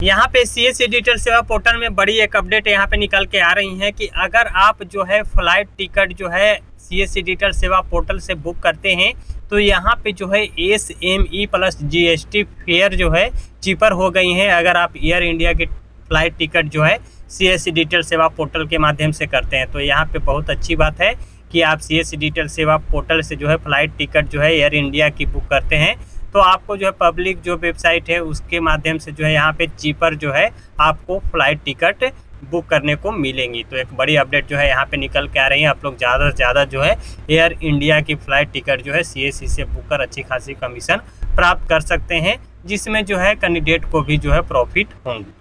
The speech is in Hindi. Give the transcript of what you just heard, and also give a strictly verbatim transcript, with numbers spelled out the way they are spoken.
यहाँ पे C S C digital Seva portal में बड़ी एक अपडेट यहाँ पे निकल के आ रही है कि अगर आप जो है फ्लाइट टिकट जो है C S C digital Seva portal से बुक करते हैं तो यहाँ पे जो है S M E plus G S T fare जो है चीपर हो गई हैं अगर आप एयर इंडिया की फ्लाइट टिकट जो है C S C digital Seva portal के माध्यम से करते हैं। तो यहाँ पे बहुत अच्छी बात है कि आप C S C digital Seva portal से जो है फ्लाइट टिकट जो है एयर इंडिया की बुक करते हैं तो आपको जो है पब्लिक जो वेबसाइट है उसके माध्यम से जो है यहाँ पे चीपर जो है आपको फ्लाइट टिकट बुक करने को मिलेंगी। तो एक बड़ी अपडेट जो है यहाँ पे निकल के आ रही है। आप लोग ज़्यादा से ज़्यादा जो है एयर इंडिया की फ़्लाइट टिकट जो है सी एस सी से बुक कर अच्छी खासी कमीशन प्राप्त कर सकते हैं, जिसमें जो है कैंडिडेट को भी जो है प्रॉफिट होंगे।